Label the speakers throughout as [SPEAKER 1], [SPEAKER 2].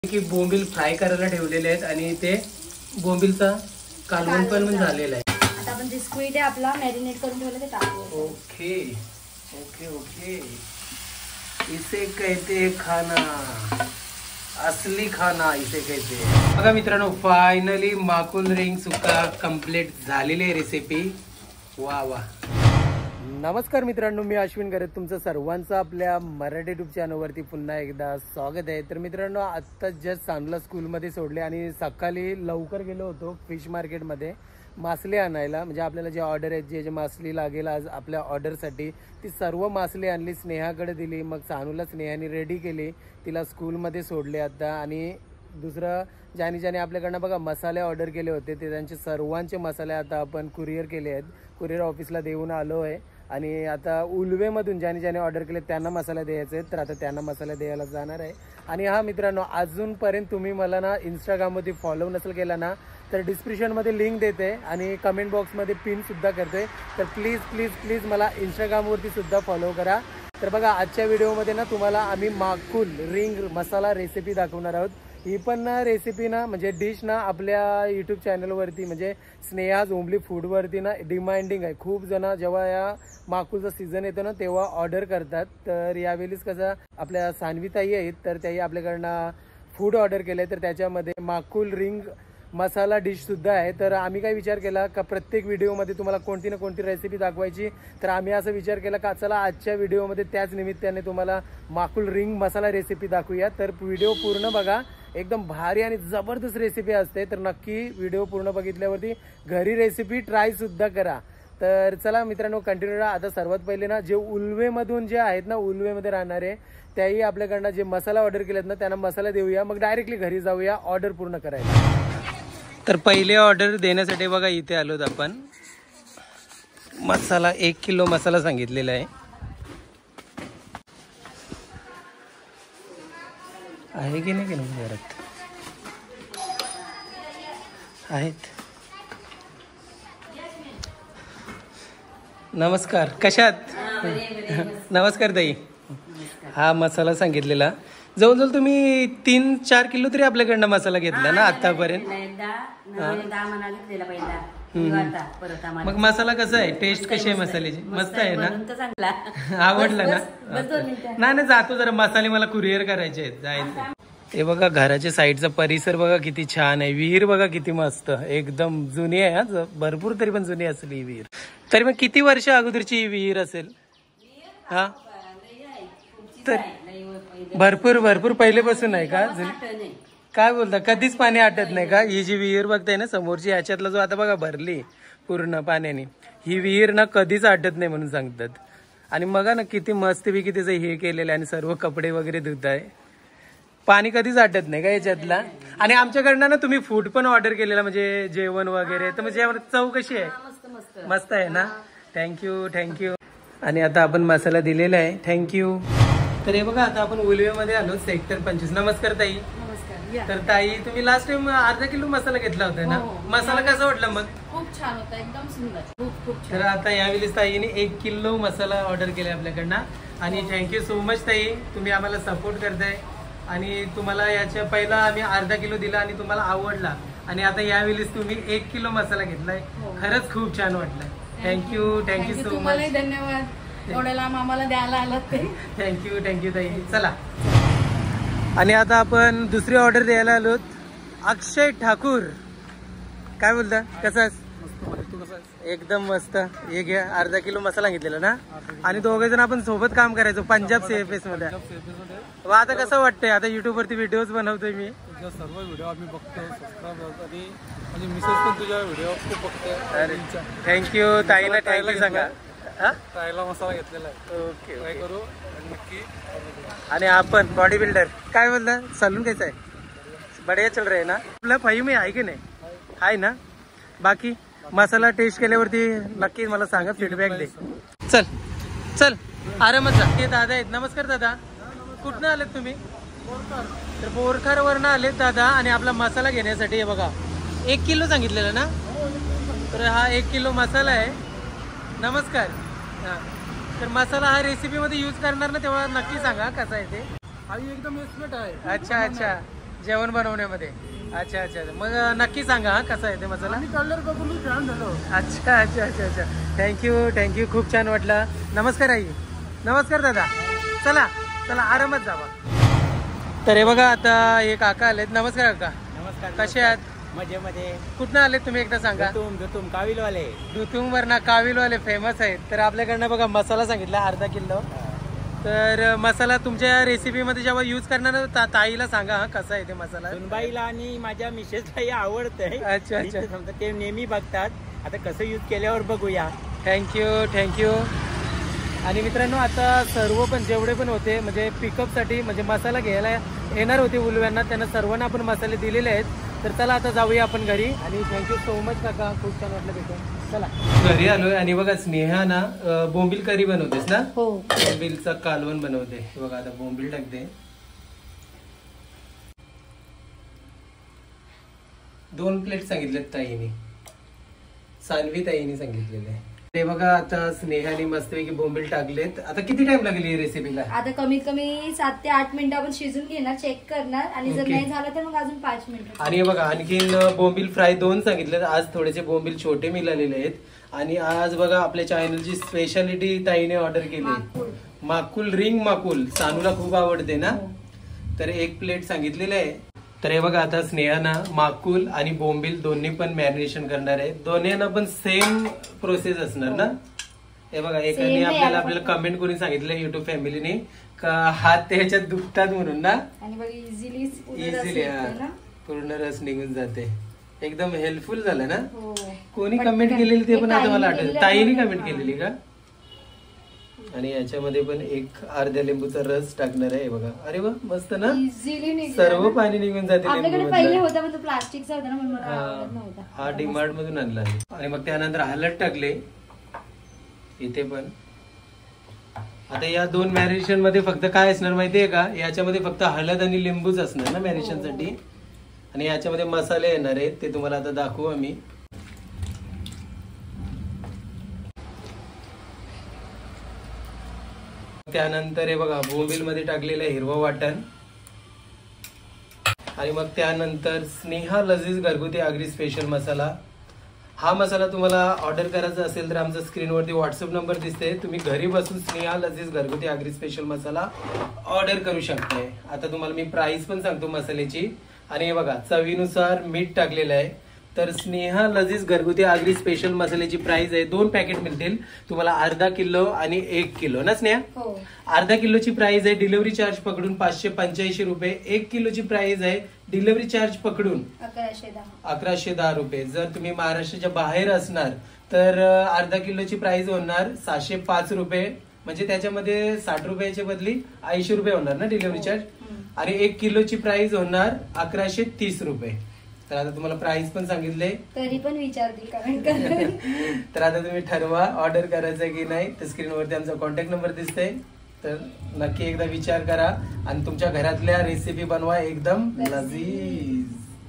[SPEAKER 1] की बोंबील फ्राय करायला ठेवलेले आहेत आणि ते बोंबीलचा कालवण पण झालेला आहे.
[SPEAKER 2] आता आपण जे स्क्विड आहे आपला मॅरिनेट करून ठेवलं ते टाकू.
[SPEAKER 1] Okay okay okay. इसे कहते खाना, असली खाना इसे कहते. बघा मित्रांनो, फायनली माकुल रिंग सुक्का कंप्लीट झालेली आहे रेसिपी. वा वा. नमस्कार मित्रांनो, मी अश्विन गरे, तुमचं सर्वांचं आपल्या मराठी यूट्यूब चॅनलवरती पुन्हा एकदा स्वागत आहे. तर मित्रांनो, आत्ता जस्ट सांगला स्कूलमध्ये सोडले आणि सकाळी लवकर गेलो होतो फिश मार्केटमध्ये मासले आणायला. म्हणजे आपल्याला जे ऑर्डर आहेत, जे मासली लागेल आज आपल्या ऑर्डरसाठी, ती सर्व मासली आणली, स्नेहाकडे दिली. मग सानूला स्नेहाने रेडी केली, तिला स्कूलमध्ये सोडले आता. आणि दुसरं ज्याने आपल्याकडनं बघा मसाले ऑर्डर केले होते, ते त्यांचे सर्वांचे मसाले आता आपण कुरिअर केले आहेत. कुरिअर ऑफिसला देऊन आलो आहे. आणि आता उलवेमधून ज्याने ऑर्डर केले त्यांना मसाला द्यायचे आहेत, तर आता त्यांना मसाला द्यायला जाणार आहे. आणि हा मित्रांनो, अजूनपर्यंत तुम्ही मला ना इंस्टाग्रामवरती फॉलो नसेल केला ना, तर डिस्क्रिप्शनमध्ये लिंक देते आणि कमेंट बॉक्समध्ये पिनसुद्धा करते. तर प्लीज प्लीज प्लीज मला इंस्टाग्रामवरती सुद्धा फॉलो करा. तर बघा, आजच्या व्हिडिओमध्ये ना तुम्हाला आम्ही माकुल रिंग मसाला रेसिपी दाखवणार आहोत. ही पण ना रेसिपी ना, म्हणजे डिश ना आपल्या यूट्यूब चॅनलवरती म्हणजे स्नेहाज ओमली फूडवरती ना डिमांडिंग आहे. खूप जण जेव्हा या माकुलचा सीझन येतो ना तेव्हा ऑर्डर करतात. तर यावेळीच कसं आपल्या सानवीताई आहेत, तर त्याही आपल्याकडनं फूड ऑर्डर केलं आहे. तर त्याच्यामध्ये माकुल रिंग मसाला डिशसुद्धा आहे. तर आम्ही काय विचार केला का प्रत्येक व्हिडिओमध्ये तुम्हाला कोणती ना कोणती रेसिपी दाखवायची. तर आम्ही असं विचार केला का चला आजच्या व्हिडिओमध्ये त्याच निमित्ताने तुम्हाला माकुल रिंग मसाला रेसिपी दाखवूया. तर व्हिडिओ पूर्ण बघा, एकदम भारी आणि जबरदस्त रेसिपी असते. तर नक्की व्हिडिओ पूर्ण बघितल्यावरती घरी रेसिपी ट्रायसुद्धा करा. तर चला मित्रांनो, कंटिन्यू राहा. आता सर्वात पहिले ना, जे उलवेमधून जे आहेत ना, उलवेमध्ये राहणारे, त्याही आपल्याकडनं जे मसाला ऑर्डर केलेत ना त्यांना मसाला देऊया, मग डायरेक्टली घरी जाऊया ऑर्डर पूर्ण करायला. तर पहिले ऑर्डर देण्यासाठी बघा इथे आलोत आपण. मसाला 1 किलो मसाला सांगितलेला आहे. की नाही घरात आहेत. नमस्कार, कशात? नमस्कार ताई. हा मसाला सांगितलेला जवळजवळ तुम्ही 3-4 किलो तरी आपल्याकडनं मसाला घेतला ना आतापर्यंत. मग मसाला कसा आहे, टेस्ट कशी आहे मसाल्याची? मस्त आहे ना? आवडलं ना? नाही जातो जरा, मसाले मला कुरिअर करायचे आहेत, जायचं. हे बघा घराच्या साईडचा परिसर बघा किती छान आहे. विहीर बघा किती मस्त, एकदम जुनी आहे. हा भरपूर तरी पण जुनी असेल ही विहीर. तरी मग किती वर्ष अगोदरची ही विहीर असेल? हा तर भरपूर पहिलेपासून आहे का? काय बोलता, कधीच पाणी आटत नाही का? ही जी विहीर बघताय ना समोरची, ह्याच्यातला जो आता बघा भरली पूर्ण पाण्याने, ही विहीर ना कधीच आटत नाही म्हणून सांगतात. आणि बघा ना किती मस्तपैकी त्याचं हे केलेलं आहे आणि सर्व कपडे वगैरे धुत आहे. पाणी कधीच आटत नाही का याच्यातला? आणि आमच्याकडनं ना तुम्ही फूड पण ऑर्डर केलेला, म्हणजे जेवण वगैरे, तर म्हणजे चव कशी आहे? मस्त आहे ना? थँक्यू. आणि आता आपण मसाला दिलेला आहे, थँक्यू. तर हे बघा, आता आपण उलवेमध्ये आलो, सेक्टर 25. नमस्कार ताई. तर ताई, तुम्ही लास्ट टाइम अर्धा किलो मसाला घेतला होता ना? मसाला कसा वाटला मग?
[SPEAKER 2] खूप छान होता, एकदम सुंदर, खूप छान.
[SPEAKER 1] तर आता यावेळेस ताईने 1 किलो मसाला ऑर्डर केला आपल्याकडनं. आणि थँक्यू सो मच ताई, तुम्ही आम्हाला सपोर्ट करताय. आणि तुम्हाला याच्या पहिला आम्ही अर्धा किलो दिला आणि तुम्हाला आवडला, आणि आता यावेळेस तुम्ही 1 किलो मसाला घेतलाय. खरंच खूप छान वाटलं. Thank you so much.
[SPEAKER 2] धन्यवाद, एवढ्या लांब आम्हाला द्यायला आलात ते.
[SPEAKER 1] थँक्यू ताई. चला, आणि आता आपण दुसरी ऑर्डर द्यायला आलो. अक्षय ठाकूर, काय बोलता, कसा? एकदम मस्त. हे घ्या, अर्धा किलो मसाला घेतलेला ना. आणि दोघे जण आपण सोबत काम करायचो पंजाब CFS मध्ये. आता कसं वाटतंय? आता युट्यूब वरती व्हिडिओज बनवतोय मी.
[SPEAKER 3] सर्व व्हिडिओ आम्ही बघतो, सबस्क्राईब आणि म्हणजे मिसेस पण तुझ्या व्हिडिओ खूप बघते.
[SPEAKER 1] थँक्यू ताईला, थँक्यू सांगा.
[SPEAKER 3] ट्रायला मसाला घेतलेला आहे.
[SPEAKER 1] ओके,
[SPEAKER 3] ट्राय करू नक्की.
[SPEAKER 1] आणि आपण बॉडी बिल्डर, काय बोलता, सलून कैसा आहे? बढिया चल रहा है ना? आपलं फाई में आहे की नाही? आहे ना? बाकी मसाला टेस्ट केल्यावरती नक्की मला सांगा, फीडबॅक दे. चल आरामात जा. हे दादा आहेत. नमस्कार दादा, कुठनं आलेत तुम्ही? तर बोरखारवरनं आलेत दादा. आणि आपला मसाला घेण्यासाठी हे बघा 1 किलो सांगितलेला ना, तर हा 1 किलो मसाला आहे. नमस्कार. हां, तर मसाला हा रेसिपीमध्ये यूज करणार ना, तेव्हा नक्की सांगा कसा आहे ते.
[SPEAKER 3] हा एकदम एक्सपर्ट आहे.
[SPEAKER 1] अच्छा. जेवण बनवण्यामध्ये. अच्छा अच्छा अच्छा. मग नक्की सांगा हा कसा आहे ते मसाला.
[SPEAKER 3] कलर बघून छान झालं.
[SPEAKER 1] अच्छा अच्छा अच्छा अच्छा. थँक्यू खूप छान वाटलं. नमस्कार आई. नमस्कार दादा. चला चला आरामात जावा. तर हे बघा आता हे काका आलेत. नमस्कार काका.
[SPEAKER 3] नमस्कार.
[SPEAKER 1] कसे आहात?
[SPEAKER 3] मजेमध्ये.
[SPEAKER 1] कुठनं आलेत तुम्ही एकदा सांगा.
[SPEAKER 3] दुतुम काविलवाले.
[SPEAKER 1] दुतुंग वरना काविलवाले फेमस आहेत. तर आपल्याकडनं बघा मसाला सांगितला अर्धा किलो. तर मसाला तुमच्या रेसिपीमध्ये जेव्हा यूज करणार ना ताईला सांगा हा कसा आहे ते मसाला.
[SPEAKER 3] सुनबाईला आणि माझ्या मिसेसलाही आवडतंय.
[SPEAKER 1] अच्छा अच्छा.
[SPEAKER 3] समजा ते नेहमी बघतात. आता कसं यूज केल्यावर बघूया.
[SPEAKER 1] थँक्यू. आणि मित्रांनो आता सर्व पण जेवढे पण होते म्हणजे पिकअपसाठी म्हणजे मसाला घ्यायला येणार होते उलव्यांना, त्यांना सर्वांना आपण मसाले दिलेले आहेत. तर चला आता जाऊया आपण घरी. आणि थँक्यू सो मच काका, खूप छान वाटलं भेटून. चला घरी आलोय. आणि बघा स्नेहा ना बोंबील करी बनवतेस ना.
[SPEAKER 2] हो.
[SPEAKER 1] बोंबीलचा कालवण बनवते. बघा आता बोंबील टाकते. 2 प्लेट सांगितलेत ताईने, सानवी ताईने सांगितलेले. ते बघा आता स्नेहाने मस्तपैकी बोंबील टाकलेत. आता किती टाइम लागेल ही रेसिपीला?
[SPEAKER 2] आता कमीत कमी 7 ते 8 मिनिटं आपण शिजून घेणार, चेक करणार आणि जर
[SPEAKER 1] ओके.
[SPEAKER 2] नाही झालं तर मग अजून 5 मिनिटं.
[SPEAKER 1] आणि बघा आणखीन बोंबील फ्राय 2 सांगितलेत. आज थोडेसे बोंबील छोटे मिळालेले आहेत. आणि आज बघा आपल्या चॅनलची स्पेशालिटी ताईने ऑर्डर केली,
[SPEAKER 2] माकुल.
[SPEAKER 1] माकुल रिंग माकुल. सानूला खूप आवडते ना.
[SPEAKER 2] हो.
[SPEAKER 1] तर 1 प्लेट सांगितलेलं आहे. तर हे बघा आता स्नेहाना माकुल आणि बोंबील दोन्ही पण मॅरिनेशन करणार आहे. दोन्हीना पण सेम प्रोसेस असणार ना. हे बघा एकाने
[SPEAKER 2] Same आहे.
[SPEAKER 1] आपल्याला कमेंट करून सांगितलं युट्यूब फॅमिलीने का हात त्याच्यात दुखतात म्हणून ना.
[SPEAKER 2] आणि बघ इझिली
[SPEAKER 1] पूर्ण रस निघून जाते. एकदम हेल्पफुल झालं ना.
[SPEAKER 2] हो.
[SPEAKER 1] कोणी
[SPEAKER 2] पटकन.
[SPEAKER 1] कमेंट केलेली ते पण आता मला
[SPEAKER 2] ताईने
[SPEAKER 1] आठवत.
[SPEAKER 2] केलेलं
[SPEAKER 1] ताईने
[SPEAKER 2] आहे.
[SPEAKER 1] कमेंट केलेली का. आणि याच्यामध्ये पण 1 अर्ध्या लिंबूचा रस टाकणार आहे. बघा अरे वा मस्त ना.
[SPEAKER 2] इझिली निघणार
[SPEAKER 1] सर्व
[SPEAKER 2] ना.
[SPEAKER 1] पाणी निघून जाते
[SPEAKER 2] आपल्याकडे
[SPEAKER 1] लिंबू
[SPEAKER 2] पहिले
[SPEAKER 1] मधलं.
[SPEAKER 2] होता पण तो प्लास्टिकचा होता ना म्हणून मला आवडत नव्हता.
[SPEAKER 1] हा डिमार्ट मधून आणला आहे. आणि मग त्यानंतर हळद टाकले इथे पण. आता या 2 मॅरिनेशन मध्ये फक्त काय असणार माहितीये का, याच्यामध्ये फक्त हळद आणि लिंबूच असणार ना मॅरिनेशन साठी. आणि याच्यामध्ये मसाले येणार आहेत ते तुम्हाला आता दाखवू आम्ही. त्यानंतर हे बघा बोंबील मध्ये टाकलेलं हिरवं वाटण. आणि मग त्यानंतर स्नेहा लजीज घरगुती आगरी स्पेशल मसाला. हा मसाला तुम्हाला ऑर्डर करायचा असेल तर आमचा स्क्रीनवरती व्हॉट्सअप नंबर दिसते. तुम्ही घरी बसून स्नेहा लजीज घरगुती आगरी स्पेशल मसाला ऑर्डर करू शकताय. आता तुम्हाला मी प्राइस पण सांगतो मसाल्याची. आणि हे बघा चवीनुसार मीठ टाकलेलं आहे. तर स्नेहा लजीज घरगुती आगरी स्पेशल मसाल्याची प्राइस आहे 2 पॅकेट मिळतील तुम्हाला, अर्धा किलो आणि 1 किलो ना स्नेहा.
[SPEAKER 2] हो.
[SPEAKER 1] अर्धा किलोची प्राइस आहे डिलिव्हरी चार्ज पकडून 585 रुपये. 1 किलोची प्राइस आहे डिलिव्हरी चार्ज पकडून 1110 रुपये. जर तुम्ही महाराष्ट्राच्या बाहेर असणार तर अर्धा किलोची प्राइस होणार 705 रुपये. म्हणजे त्याच्यामध्ये 60 रुपयाच्या बदली 80 रुपये होणार ना डिलिव्हरी चार्ज. आणि 1 किलोची प्राइस होणार 1130 रुपये. तर आता तुम्हाला प्राइस पण सांगितले,
[SPEAKER 2] तरी पण विचारतील कमेंट करून.
[SPEAKER 1] तर आता तुम्ही ठरवा ऑर्डर करायचं की नाही. तर स्क्रीनवरती आमचा कॉन्टॅक्ट नंबर दिसतोय. तर नक्की एकदा विचार करा आणि तुमच्या घरातल्या रेसिपी बनवा एकदम लजीज.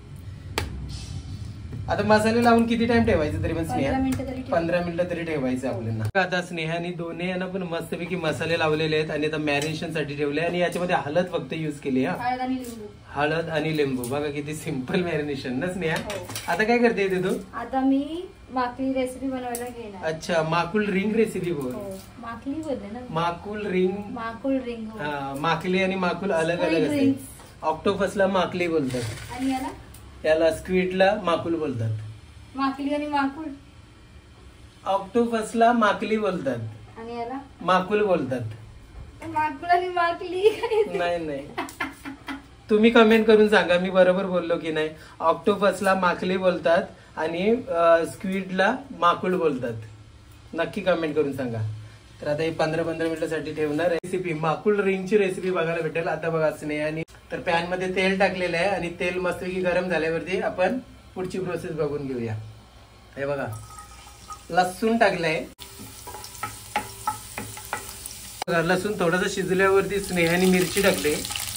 [SPEAKER 1] आता मसाले लावून किती टाइम ठेवायचं तरी पण स्नेहा? 15 मिनिटं तरी ठेवायचं आपल्याला. आता स्नेहाने दोन्ही यांना पण मस्तपैकी मसाले लावलेले आहेत आणि आता मॅरिनेशन साठी ठेवले. आणि याच्यामध्ये हळद फक्त युज केली. हळद आणि लिंबू. बघा किती सिंपल मॅरिनेशन ना स्नेहा. आता काय करते इथे तू?
[SPEAKER 2] आता मी माकली रेसिपी बनवायला घेणार.
[SPEAKER 1] अच्छा माकुल रिंग रेसिपी बोल.
[SPEAKER 2] माकली बोलले ना.
[SPEAKER 1] माकुल रिंग.
[SPEAKER 2] माकुल रिंग.
[SPEAKER 1] माकली आणि माकुल अलग अलग असते. ऑक्टोपसला माकली बोलतात
[SPEAKER 2] आणि याला
[SPEAKER 1] याला स्क्विडला माकुल बोलतात.
[SPEAKER 2] माकली आणि माकुल.
[SPEAKER 1] ऑक्टोपसला माकली बोलतात
[SPEAKER 2] आणि याला
[SPEAKER 1] माकुल बोलतात.
[SPEAKER 2] माकुल आणि माकली.
[SPEAKER 1] नाही तुम्ही कमेंट करून सांगा मी बरोबर बोललो की नाही. ऑक्टोपसला माकली बोलतात आणि स्क्विडला माकुल बोलतात. नक्की कमेंट करून सांगा. तर आता हे 15-15 मिनिटासाठी ठेवणार. रेसिपी माकुल रिंगची रेसिपी बघायला भेटेल. आता बघा स्नेहाने तर पॅन मध्ये तेल टाकलेलं आहे आणि तेल मस्तपैकी गरम झाल्यावरती आपण पुढची प्रोसेस बघून घेऊया. हे बघा लसूण टाकलंय. लसूण थोडंसं शिजल्यावरती स्नेहाने मिरची टाकली.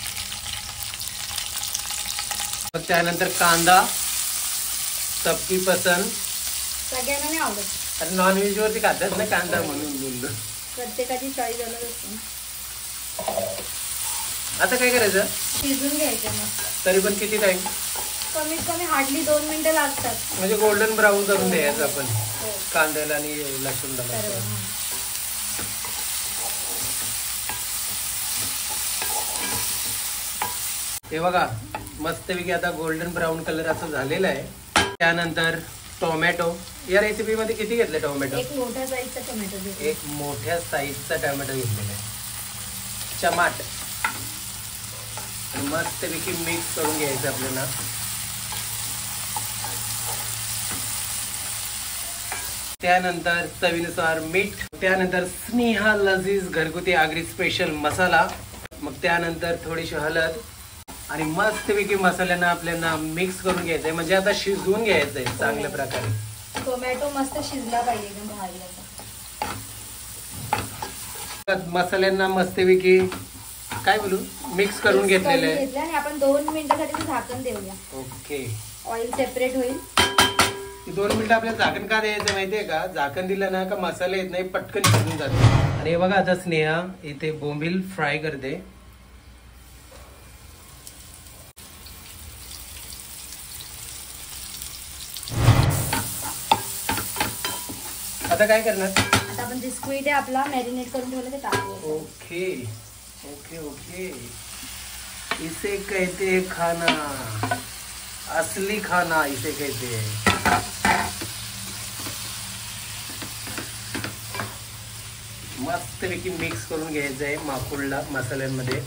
[SPEAKER 1] मग त्यानंतर कांदा सबकी पसंद.
[SPEAKER 2] सगळ्यांना नाही आवडत.
[SPEAKER 1] आता नॉनव्हेज वरती खातात ना कांदा म्हणून बोललो.
[SPEAKER 2] प्रत्येकाची चॉईस अलग असते.
[SPEAKER 1] आता काय करायचं?
[SPEAKER 2] शिजून घ्यायचं मस्त.
[SPEAKER 1] तरी पण किती टाइम?
[SPEAKER 2] कमीत कमी हार्डली 2 मिनिटं लागतात.
[SPEAKER 1] म्हणजे गोल्डन ब्राऊन करून द्यायचं आपण
[SPEAKER 2] हो.
[SPEAKER 1] कांद्याला आणि लसूण
[SPEAKER 2] सर्व,
[SPEAKER 1] डाळ.
[SPEAKER 2] हां.
[SPEAKER 1] हे बघा मस्तपैकी आता गोल्डन ब्राऊन कलर असं झालेला आहे. त्यानंतर टोमॅटो. या रेसिपी मध्ये किती घेतले टोमॅटो?
[SPEAKER 2] एक मोठ्या साईजचा टोमॅटो घेतला.
[SPEAKER 1] एक मोठ्या साईजचा टोमॅटो घेतलेला आहे. टमाट मस्तपैकी मिक्स करून घ्यायचं आपल्याला. त्यानंतर चवीनुसार मीठ. त्यानंतर स्नेहा लजीज घरगुती आगरी स्पेशल मसाला. मग त्यानंतर थोडीशी हळद आणि मस्तपैकी मसाल्यांना आपल्याला मिक्स करून घ्यायचंय. म्हणजे आता शिजवून घ्यायचंय चांगल्या प्रकारे.
[SPEAKER 2] टोमॅटो मस्त शिजला पाहिजे एकदम भाजीला.
[SPEAKER 1] मसाल्यांना मस्तपैकी काय बोलू मिक्स करून घेतलेलं आहे.
[SPEAKER 2] आणि आपण 2 मिनिटासाठी झाकण देऊया.
[SPEAKER 1] ओके.
[SPEAKER 2] ऑइल सेपरेट होईल.
[SPEAKER 1] 2 मिनिटं आपल्याला झाकण का द्यायचं माहितीये का? झाकण दिलं ना का मसाले येत नाही, पटकन शिजून जाते. आणि हे बघा आता स्नेहा इथे बोंबील फ्राय करते. आता काय करणार?
[SPEAKER 2] आता आपण जे स्क्विड आहे आपला मॅरिनेट करून ठेवलं ते टाकूया.
[SPEAKER 1] Okay okay okay. इसे कहते हैं खाना, असली खाना इसे कहते हैं. मस्तपैकी मिक्स करून घ्यायचंय माकुलला मसाल्यांमध्ये.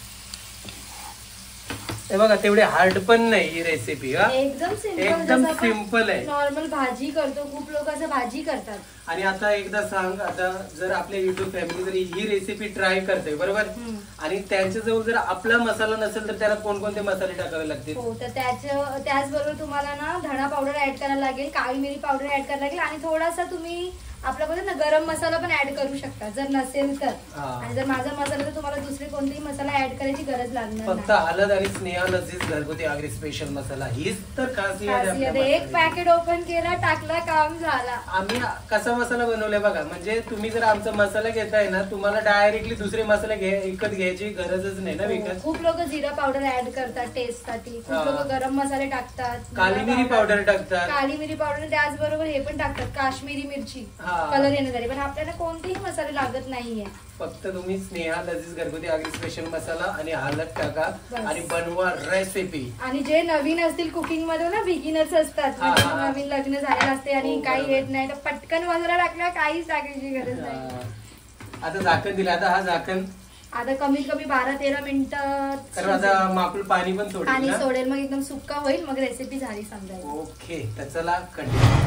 [SPEAKER 1] हे बघा तेवढे हार्ड पण नाही ही रेसिपी.
[SPEAKER 2] एकदम
[SPEAKER 1] सिंपल आहे.
[SPEAKER 2] नॉर्मल भाजी करतो, खूप लोक असं भाजी करतात.
[SPEAKER 1] आणि आता एकदा सांग, आता जर आपल्या युट्यूब फॅमिली जर ही रेसिपी ट्राय करते बरोबर, आणि त्यांच्याजवळ जर आपला मसाला नसेल तर त्याला कोणकोणते मसाले टाकावे लागतील?
[SPEAKER 2] हो, तर त्याचबरोबर तुम्हाला ना धणा पावडर ऍड करायला लागेल, काळी मिरी पावडर ऍड करायला लागेल आणि थोडासा तुम्ही आपला बोलतो ना गरम मसाला पण ऍड करू शकता जर नसेल तर. आणि जर माझा मसाला तर तुम्हाला दुसरे कोणतेही मसाला ऍड करायची गरज लागणार
[SPEAKER 1] फक्त हळद आणि स्नेहा लजीज घरगुती आगरी स्पेशल मसाला हीच तर खासियत आहे.
[SPEAKER 2] एक पॅकेट ओपन केला, टाकला, काम झाला.
[SPEAKER 1] आम्ही कसा मसाला बनवलाय बघा. म्हणजे तुम्ही जर आमचा मसाला घेताय ना, तुम्हाला डायरेक्टली दुसरे मसाले विकत घ्यायची गरजच नाही ना विकत.
[SPEAKER 2] खूप लोक जिरा पावडर ऍड करतात टेस्ट साठी, खूप लोक गरम मसाले टाकतात,
[SPEAKER 1] काली मिरी पावडर टाकतात,
[SPEAKER 2] काली मिरी पावडर त्याचबरोबर हे पण टाकतात काश्मीरी मिरची कलर येण्यासाठी. पण आपल्याला कोणतेही मसाले लागत नाहीये.
[SPEAKER 1] फक्त तुम्ही स्नेहा लजीज घरगुती आगरी स्पेशल मसाला आणि हळद टाका आणि बनवा रेसिपी.
[SPEAKER 2] आणि जे नवीन असतील कुकिंग मध्ये ना, बिगिनर्स असतात, नवीन लग्न झालेलं असते आणि काही येत नाही, तर पटकन मसाला टाकला, काहीच टाकायची गरज नाही.
[SPEAKER 1] आता झाकण दिलं. आता हा झाकण
[SPEAKER 2] आता कमीत कमी 12-13 मिनिटं.
[SPEAKER 1] कारण आता माकुल पाणी पण
[SPEAKER 2] सोडेल, मग एकदम सुक्का होईल, मग रेसिपी झाली समजायला.
[SPEAKER 1] ओके, तर चला कंटिन्यू.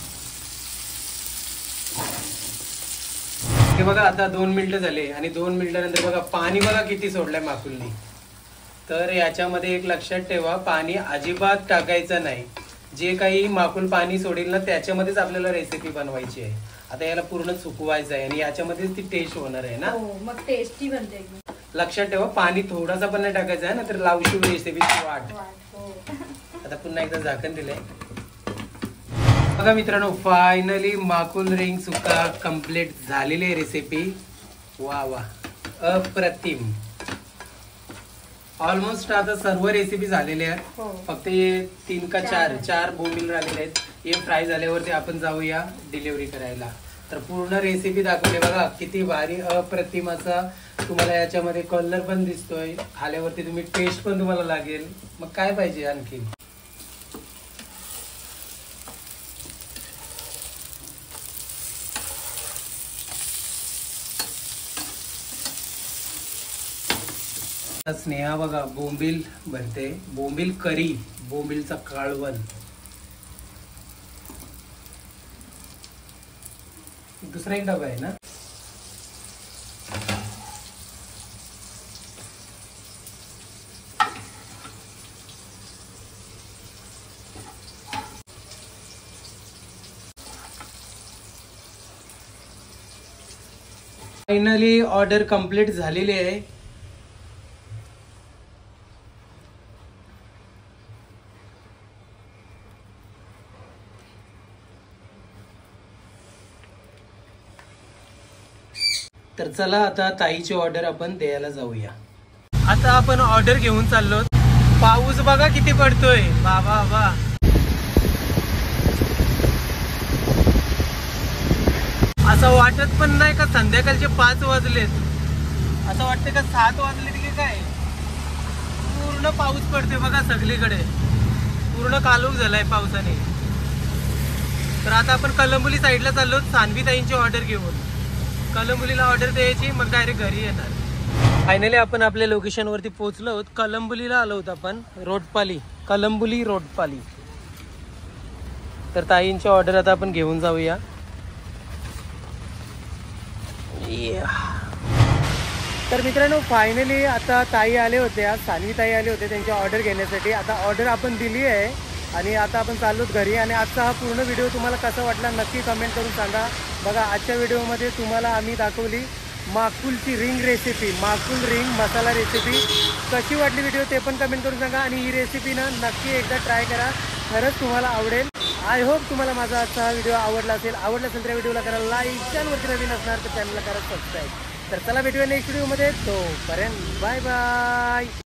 [SPEAKER 1] हे बघा आता 2 मिनिटं झाले आणि 2 मिनिटानंतर बघा पाणी बघा किती सोडलंय माकुलनी. तर याच्यामध्ये एक लक्षात ठेवा, पाणी अजिबात टाकायचं नाही. जे काही माकुल पाणी सोडेल ना त्याच्यामध्येच आपल्याला रेसिपी बनवायची आहे. आता याला पूर्ण सुकवायचं आहे आणि याच्यामध्येच ती टेस्ट होणार आहे ना.
[SPEAKER 2] मग टेस्टी बनते.
[SPEAKER 1] लक्षात ठेवा पाणी थोडासा पण नाही टाकायचा आहे ना, तर लावशी रेसिपीची वाट. आता पुन्हा एकदा झाकण दिलंय. बघा मित्रांनो, फायनली माकुल रिंग सुक्का कंप्लीट झालेली आहे रेसिपी. वा वा, अप्रतिम. ऑलमोस्ट आता सर्व रेसिपी झालेल्या आहेत. फक्त हे 3 का 4 बोंबील राहिलेले आहेत. हे फ्राय झाल्यावरती आपण जाऊया डिलिव्हरी करायला. तर पूर्ण रेसिपी दाखवली बघा, किती भारी अप्रतिम असा तुम्हाला याच्यामध्ये कलर पण दिसतोय. खाल्यावरती तुम्ही टेस्ट पण तुम्हाला लागेल. मग काय पाहिजे आणखी. स्नेहा बघा बोंबील बनते, बोंबील करी, बोंबीलचा कालवण. दुसरा एक डबा आहे ना. फायनली ऑर्डर कंप्लीट झालेली आहे. तर चला आता ताईची ऑर्डर आपण द्यायला जाऊया. आता आपण ऑर्डर घेऊन चाललो. पाऊस बघा किती पडतोय बाबा बाबा. असं वाटत पण नाही का संध्याकाळचे 5 वाजलेत, असं वाटतं का 7 वाजले की काय. पूर्ण पाऊस पडते बघा सगळीकडे, पूर्ण कालोख झालाय पावसाने. तर आता आपण कलंबोली साईडला चाललो सानवी ताईंची ऑर्डर घेऊन. कलंबोलीला ऑर्डर द्यायची, मग डायरेक्ट घरी येणार. फायनली आपण आपल्या लोकेशनवरती पोहोचलो आहोत. कलंबोलीला आलो होतो आपण, रोडपाली, कलंबोली रोडपाली. तर ताईंची ऑर्डर आता आपण घेऊन जाऊया. तर मित्रांनो फायनली आता ताई आले होते, आज सानवी ताई आले होते त्यांची ऑर्डर घेण्यासाठी. आता ऑर्डर आपण दिली आहे आणि आता आपण चाललोत घरी. आणि आजचा हा पूर्ण व्हिडिओ तुम्हाला कसा वाटला नक्की कमेंट करून सांगा. बघा आजच्या व्हिडिओमध्ये तुम्हाला आम्ही दाखवली माकुलची रिंग रेसिपी, माकुल रिंग मसाला रेसिपी. कशी वाटली व्हिडिओ ते पण कमेंट करून सांगा. आणि ही रेसिपी ना नक्की एकदा ट्राय करा, खरंच तुम्हाला आवडेल. आय होप तुम्हाला माझा आजचा हा व्हिडिओ आवडला असेल तर त्या व्हिडिओला करा लाईक, चॅनलवरती नवीन असणार तर चॅनलला करा सबस्क्राईब. तर चला भेटूया नेक्स्ट व्हिडिओमध्ये, तोपर्यंत बाय बाय.